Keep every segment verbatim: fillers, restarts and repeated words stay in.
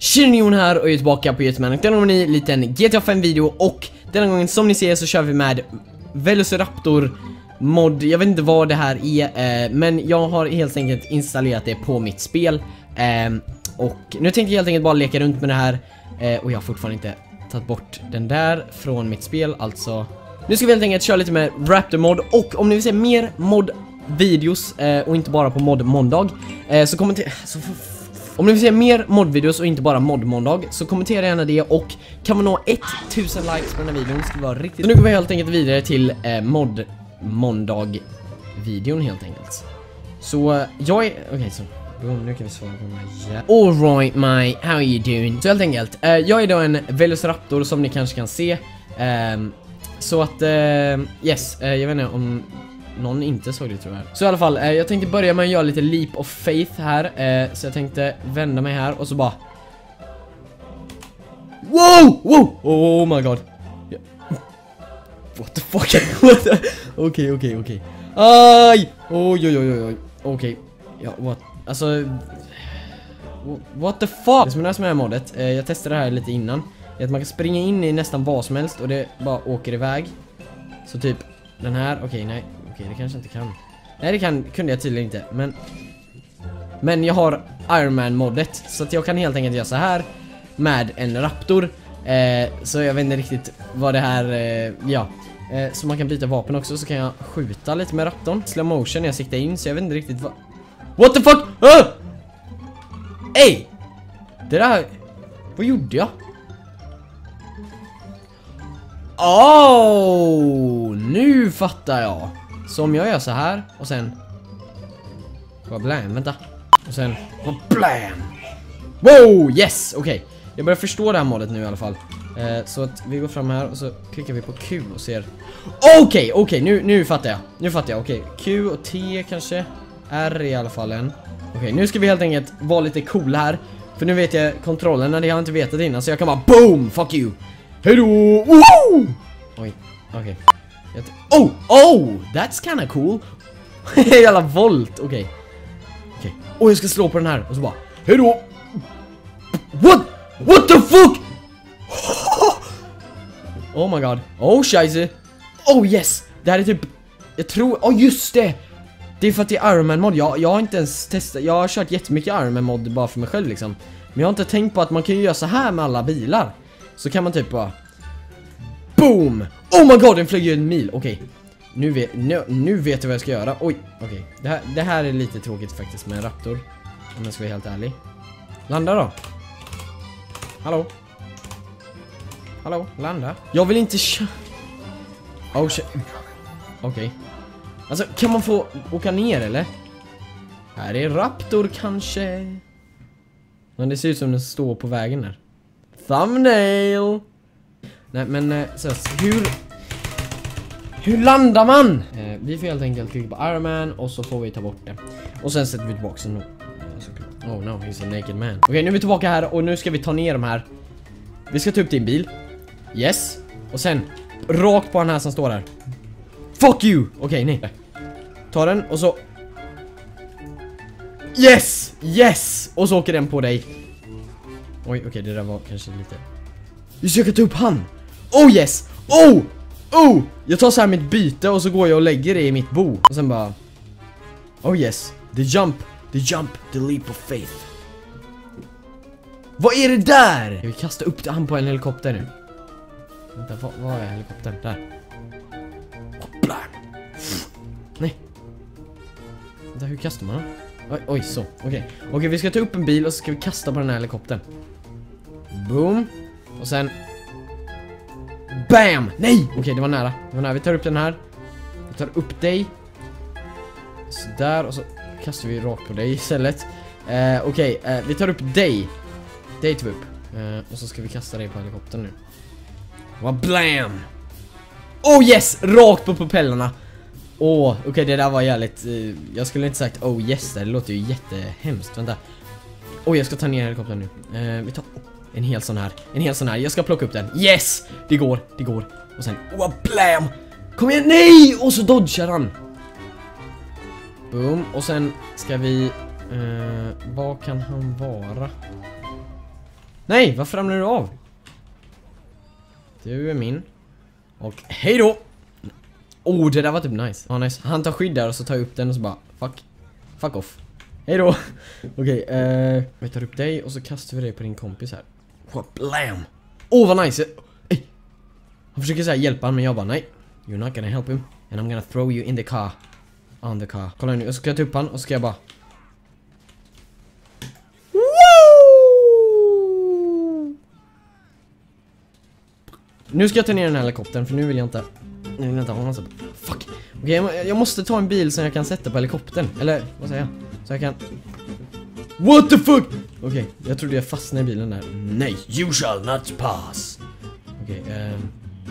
Tjenion här och jag är tillbaka på YouTube. Denna gången en liten G T A fem video och denna gången som ni ser så kör vi med Velociraptor mod. Jag vet inte vad det här är, eh, men jag har helt enkelt installerat det på mitt spel. Eh, och nu tänkte jag helt enkelt bara leka runt med det här. Eh, och jag har fortfarande inte tagit bort den där från mitt spel. Alltså, nu ska vi helt enkelt köra lite med Raptor mod. Och om ni vill se mer mod videos eh, och inte bara på mod måndag eh, så kommentera så om ni vill se mer modvideos och inte bara mod måndag så kommentera gärna det, och kan vi nå tusen likes på den här videon det skulle vara riktigt. Så nu går vi helt enkelt vidare till eh, mod måndag videon helt enkelt. Så uh, jag är okej okay, så boom, nu kan vi svara på den här. Yeah. All right my, how are you doing? Så helt enkelt, uh, jag är då en Velociraptor som ni kanske kan se. Um, så att uh, yes, uh, jag vet inte om någon inte såg det tror jag. Så i alla fall, eh, jag tänkte börja med att göra lite leap of faith här. Eh, så jag tänkte vända mig här och så bara wow! Wow! Oh my god. Yeah. What the fuck? Okej, okej, okej. Aj! Oj, oj, oj, oj. Okej. Ja, what? Alltså what the fuck? Det som är med modet, eh, jag testade det här lite innan, är att man kan springa in i nästan vad som helst och det bara åker iväg. Så typ den här, okej, okay, nej. Okej, det kanske inte kan. Nej, det kan, kunde jag tydligen inte. Men Men jag har Iron Man modet, så att jag kan helt enkelt göra så här med en raptor. eh, Så jag vet inte riktigt vad det här eh, ja, eh, så man kan byta vapen också. Så kan jag skjuta lite med raptorn. Slow motion när jag siktar in, så jag vet inte riktigt vad. What the fuck? Ah! Ey! Det där, vad gjorde jag? Oh, nu fattar jag. Så om jag gör så här och sen vad blam, vänta. Och sen vad blam. Wow, yes, okej. Okay. Jag börjar förstå det här modet nu i alla fall. eh, Så att vi går fram här och så klickar vi på Q och ser. Okej, okay, okej, okay, nu, nu fattar jag. Nu fattar jag, okej, okay. Q och T kanske. R i alla fall en. Okej, okay, nu ska vi helt enkelt vara lite cool här. För nu vet jag kontrollerna, det har jag inte vetat innan. Så jag kan bara boom, fuck you. Hejdå, woho! Oj, okej okay. Oh, oh, that's kinda cool. Jävla volt, okej. Okay. Okej, okay. Och jag ska slå på den här och så bara hejdå. What? What the fuck? Oh my god. Oh, scheisse. Oh yes. Det här är typ, jag tror, oh just det. Det är för att det är Iron Man mod. Jag, jag har inte ens testat, jag har kört jättemycket Iron Man mod bara för mig själv liksom. Men jag har inte tänkt på att man kan ju göra så här med alla bilar. Så kan man typ bara boom! Oh my god, den flög ju en mil. Okej, okay. nu, vet, nu, nu vet jag vad jag ska göra. Oj, okej okay. det, här, det här är lite tråkigt faktiskt med en raptor, om jag ska vara helt ärlig. Landa då. Hallå. Hallå, landa. Jag vill inte köra. Oh shit. Okej okay. Alltså, kan man få åka ner eller? Här är raptor kanske. Men det ser ut som den står på vägen där. Thumbnail. Nej men så, hur Hur landar man? Eh, vi får helt enkelt klicka på Iron Man och så får vi ta bort det. Och sen sätter vi tillbaka den nu. Oh no, he's a naked man. Okej, okay, nu är vi tillbaka här och nu ska vi ta ner de här. Vi ska ta upp din bil. Yes. Och sen rakt på den här som står där. Fuck you! Okej, okay, nej. Ta den och så. Yes! Yes! Och så åker den på dig. Oj, okej, okay, det där var kanske lite. Vi ska ta upp han. Oh yes! Oh! Oh! Jag tar så här mitt byte och så går jag och lägger det i mitt bo. Och sen bara oh yes, the jump, the jump, the leap of faith. Vad är det där? Jag vill kasta upp han på en helikopter nu. Vänta, vad, vad är helikoptern? Där. Nej. Vänta, hur kastar man den? Oj, oj så, okej okay. Okej, okay, vi ska ta upp en bil och så ska vi kasta på den här helikoptern. Boom. Och sen bam! Nej! Okej, okay, det var nära. Det var nära. Vi tar upp den här. Vi tar upp dig. Så där, och så kastar vi rakt på dig istället. eh, Okej, okay, eh, vi tar upp dig. Dig tar vi upp. eh, Och så ska vi kasta dig på helikoptern nu. Vad blam! Oh yes! Rakt på propellerna. Åh, oh, okej, okay, det där var jävligt uh, jag skulle inte sagt oh yes där. Det låter ju jättehemskt. Vänta. Åh, oh, jag ska ta ner helikoptern nu. eh, Vi tar oh. En hel sån här, en hel sån här. Jag ska plocka upp den. Yes! Det går, det går. Och sen, oh, blam! Kom igen, nej! Och så dodgar han. Boom. Och sen ska vi eh, vad kan han vara? Nej, varför ramlar du av? Du är min. Och hej då! Oh, det där var typ nice. Ja, nice. Han tar skydd där och så tar jag upp den och så bara fuck. Fuck off. Hej då. Okej, okay, eh vi tar upp dig och så kastar vi dig på din kompis här. Blam. Åh, oh, vad nice. Hey. Han försöker säga hjälpa han, men jag bara nej. You're not gonna help him and I'm gonna throw you in the car. On the car. Kolla nu, jag ska ta upp han och så ska jag bara nu ska jag ta ner den här helikoptern för nu vill jag inte. Nu vill jag inte ha någon så. Fuck. Okej, okay, jag måste ta en bil som jag kan sätta på helikoptern. Eller vad säger jag? Så jag kan. What the fuck? Okej, okay, jag trodde jag fastnade i bilen där. Nej, you shall not pass. Okej, okay, um...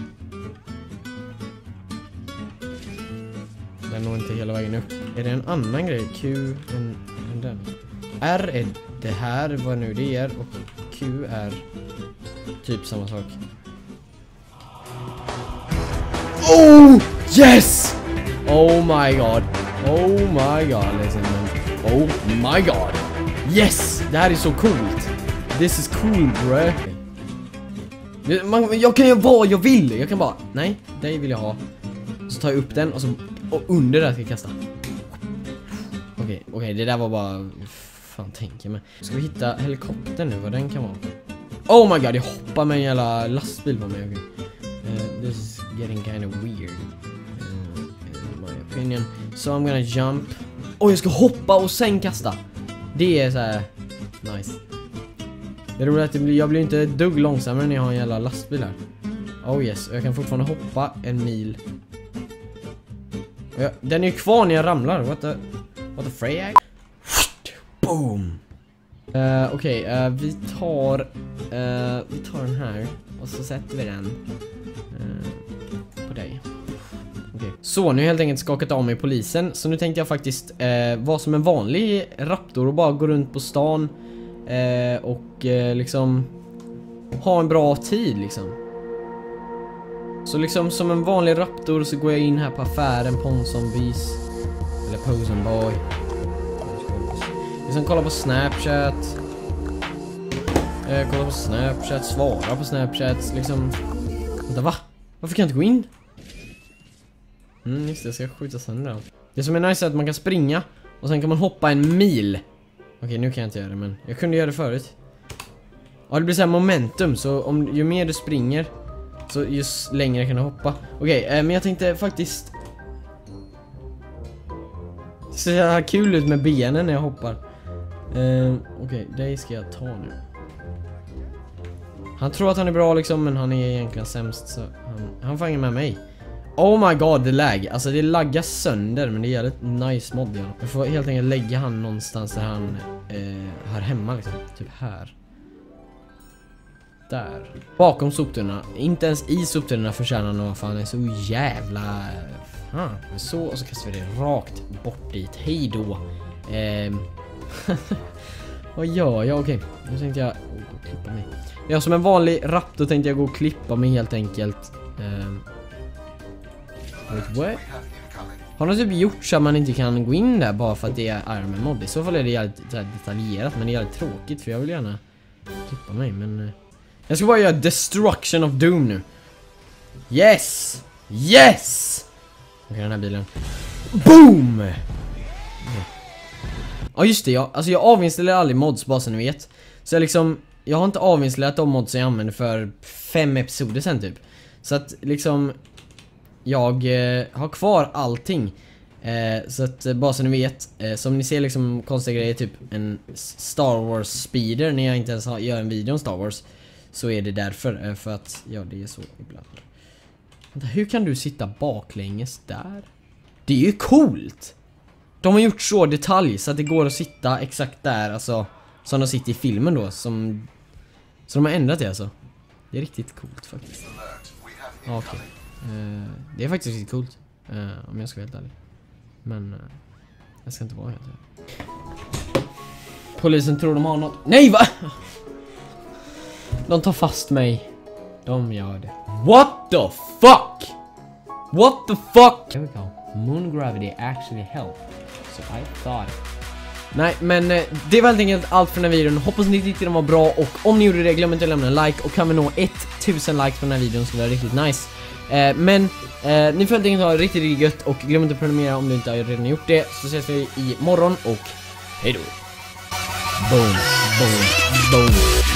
den når inte hela vägen upp. Är det en annan grej? Q än, än den. R är det här, vad nu det är. Och Q är typ samma sak. Oh, yes! Oh my god. Oh my god, listen man. Oh my god. Yes! Det här är så coolt. This is cool, bro. Man, jag kan ju vad jag vill. Jag kan bara, nej, dig vill jag ha. Så tar jag upp den och så och under där ska jag kasta. Okej, okay, okej, okay, det där var bara fan tänker mig. Ska vi hitta helikoptern nu, vad den kan vara? Oh my god, jag hoppar med en jävla lastbil på mig. Okay. Uh, this is getting kind of weird uh, in my opinion. So I'm gonna jump. Oh, jag ska hoppa och sen kasta. Det är så här nice. Det är roligt att det blir, jag blir inte ett dugg långsammare när jag har en jävla lastbil här. Oh yes, och jag kan fortfarande hoppa en mil. Jag, den är ju kvar när jag ramlar. What the, what the frag? Boom. Uh, Okej, okay, uh, vi tar uh, vi tar den här och så sätter vi den uh, på dig. Okay. Så nu har jag helt enkelt skakat av mig polisen. Så nu tänkte jag faktiskt uh, vara som en vanlig raptor och bara gå runt på stan uh, och uh, liksom ha en bra tid liksom. Så liksom som en vanlig raptor så går jag in här på affären, Ponsonbys eller Posenboy. Liksom kolla på Snapchat. Eh, kolla på Snapchat, svara på Snapchat, liksom. Vänta, va? Varför kan jag inte gå in? Mm, just det, jag ska skjuta sönder allt. Det som är nice är att man kan springa och sen kan man hoppa en mil. Okej, nu kan jag inte göra det, men jag kunde göra det förut. Ja, det blir så här momentum, så om ju mer du springer så just längre kan du hoppa. Okej, eh, men jag tänkte faktiskt så här kul ut med benen när jag hoppar. Uh, Okej, okay, det ska jag ta nu. Han tror att han är bra liksom, men han är egentligen sämst, så han, han får hänga med mig. Oh my god, det lag. Alltså det laggar sönder, men det är ett nice mod. Ja. Jag får helt enkelt lägga han någonstans där han eh, hör hemma liksom. Typ här. Där. Bakom soptunnorna. Inte ens i soptunnorna förtjänar någon, fan är så jävla... Fan. Så, och så kastar vi det rakt bort dit. Hej då. Ehm... Vad gör jag? Okej, nu tänkte jag gå och klippa mig. Ja, som en vanlig raptor tänkte jag gå och klippa mig helt enkelt. Um, wait, what? Har de typ gjort så att man inte kan gå in där bara för att det är Iron Man mod? I så fall är det jävligt detaljerat, men det är jävligt tråkigt för jag vill gärna klippa mig, men... Uh, jag ska bara göra Destruction of Doom nu. Yes! Yes! Okej, okay, den här bilen. Boom! Okay. Ja just det, jag, alltså jag avinstallerar aldrig mods bara så ni vet. Så jag liksom, jag har inte avinstallerat de mods jag använde för fem episoder sen typ. Så att liksom, jag eh, har kvar allting. eh, Så att eh, bara så ni vet, eh, som ni ser liksom konstiga grejer, typ en Star Wars speeder när jag inte ens har, gör en video om Star Wars. Så är det därför, eh, för att, ja det är så ibland. Vänta, hur kan du sitta baklänges där? Det är ju coolt! De har gjort så detalj så att det går att sitta exakt där, alltså som de sitter i filmen då, som så de har ändrat det alltså. Det är riktigt coolt faktiskt. Ja, okej. Okay. Uh, det är faktiskt riktigt coolt, uh, om jag ska vara helt ärlig. Men uh, jag ska inte vara helt ärlig. Polisen tror de har något. Nej, va? De tar fast mig. De gör det. What the fuck? What the fuck? Here we go. Moon gravity actually helped. So I thought Nej, men eh, det var helt enkelt allt för den här videon. Hoppas ni tyckte den var bra, och om ni gjorde det, glöm inte att lämna en like. Och kan vi nå tusen likes på den här videon skulle det vara riktigt nice. eh, Men eh, ni får helt enkelt ha riktigt, riktigt gött, och glöm inte att prenumerera om du inte har redan gjort det. Så ses vi i morgon, och hej då. Boom, boom, boom.